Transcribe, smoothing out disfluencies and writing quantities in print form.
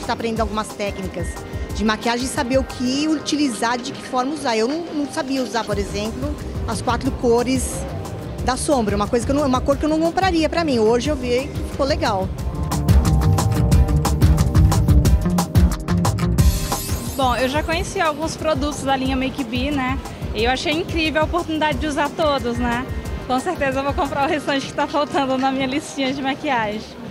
está aprendendo algumas técnicas de maquiagem e saber o que utilizar, de que forma usar. Eu não sabia usar, por exemplo, as 4 cores da sombra, uma cor que eu não compraria pra mim. Hoje eu vi que ficou legal. Bom, eu já conheci alguns produtos da linha Make Be, né? E eu achei incrível a oportunidade de usar todos, né? Com certeza eu vou comprar o restante que tá faltando na minha listinha de maquiagem.